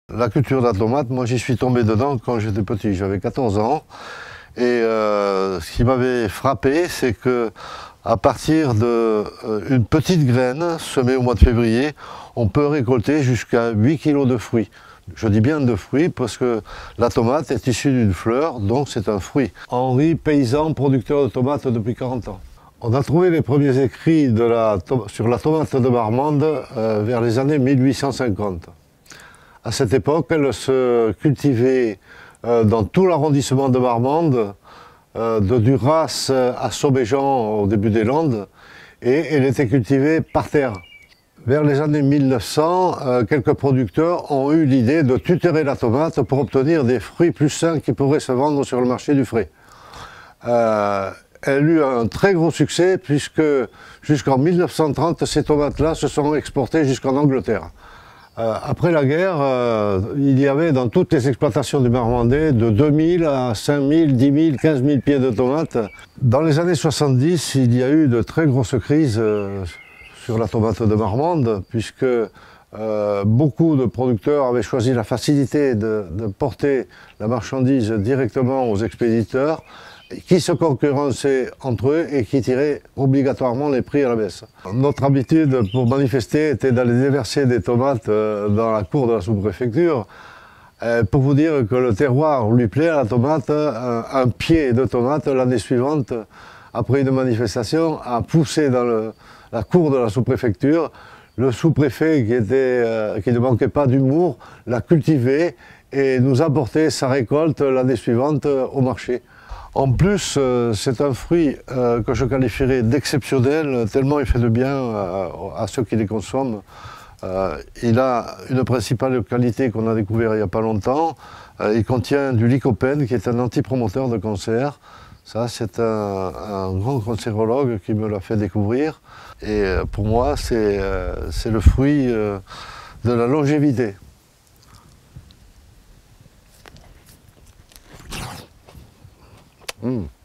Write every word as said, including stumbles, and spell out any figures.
La culture de la tomate, moi j'y suis tombé dedans quand j'étais petit, j'avais quatorze ans. Et euh, ce qui m'avait frappé, c'est que à partir d'une euh, petite graine semée au mois de février, on peut récolter jusqu'à huit kilos de fruits. Je dis bien de fruits parce que la tomate est issue d'une fleur, donc c'est un fruit. Henri, paysan, producteur de tomates depuis quarante ans. On a trouvé les premiers écrits de la, sur la tomate de Marmande euh, vers les années mille huit cent cinquante. À cette époque, elle se cultivait euh, dans tout l'arrondissement de Marmande, euh, de Duras à Sobéjean au début des Landes, et elle était cultivée par terre. Vers les années mille neuf cents, euh, quelques producteurs ont eu l'idée de tutorer la tomate pour obtenir des fruits plus sains qui pourraient se vendre sur le marché du frais. Euh, elle eut un très gros succès puisque jusqu'en mille neuf cent trente, ces tomates-là se sont exportées jusqu'en Angleterre. Euh, après la guerre, euh, il y avait dans toutes les exploitations du Marmandais de deux mille à cinq mille, dix mille, quinze mille pieds de tomates. Dans les années soixante-dix, il y a eu de très grosses crises euh, sur la tomate de Marmande, puisque euh, beaucoup de producteurs avaient choisi la facilité de, de porter la marchandise directement aux expéditeurs, qui se concurrençaient entre eux et qui tiraient obligatoirement les prix à la baisse. Notre habitude pour manifester était d'aller déverser des tomates dans la cour de la sous-préfecture. Pour vous dire que le terroir lui plaît à la tomate, un pied de tomate l'année suivante, après une manifestation, a poussé dans le, la cour de la sous-préfecture. Le sous-préfet, qui, était, qui ne manquait pas d'humour, l'a cultivé et nous apportait sa récolte l'année suivante au marché. En plus, euh, c'est un fruit euh, que je qualifierais d'exceptionnel, tellement il fait de bien à, à ceux qui les consomment. Euh, il a une principale qualité qu'on a découvert il n'y a pas longtemps. Euh, il contient du lycopène, qui est un antipromoteur de cancer. Ça, c'est un, un grand cancérologue qui me l'a fait découvrir. Et euh, pour moi, c'est euh, le fruit euh, de la longévité. Mm.